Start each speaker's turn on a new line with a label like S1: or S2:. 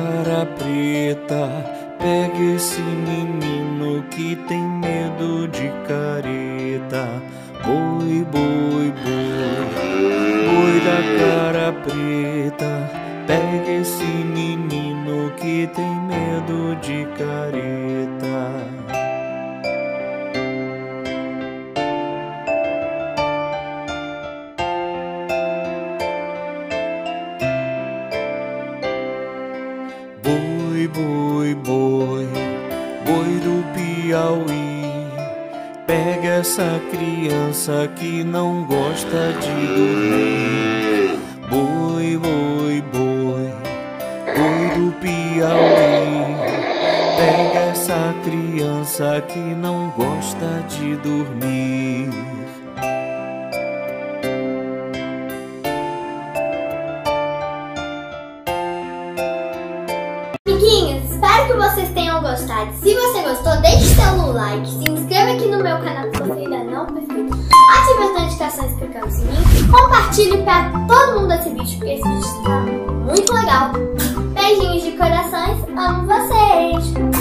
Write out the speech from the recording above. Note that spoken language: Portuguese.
S1: cara preta, pega esse menino que tem medo de careta. Boi, boi, boi, boi da cara preta, pega esse menino que tem medo de careta. Boi, boi, boi, boi do Piauí, pega essa criança que não gosta de dormir. Boi, boi, boi, boi do Piauí, pega essa criança que não gosta de dormir.
S2: Amiguinhos, espero que vocês tenham gostado. Se você gostou, deixe seu like, se inscreva aqui no meu canal se você ainda não for inscrito, ative as notificações clicando no sininho, compartilhe para todo mundo esse vídeo, porque esse vídeo está muito legal. Beijinhos de corações, amo vocês!